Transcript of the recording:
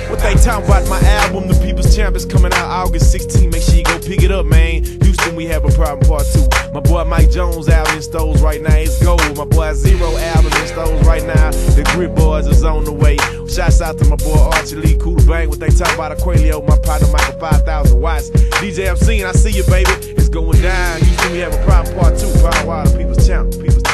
What they talking about? My album, The People's Champ, is coming out August 16. Make sure you go pick it up, man. Houston, we have a problem part 2. My boy Mike Jones album in stores right now. It's gold. My boy Zero album in stores right now. The Grit Boys is on the way. Shouts out to my boy Archie Lee, Cool Bang. What they talk about Aquilio, my partner Michael 5,000 watts. DJ Obscene, I see you, baby. It's going down. Houston, we have a problem part 2. Power Wild, The People's Champ.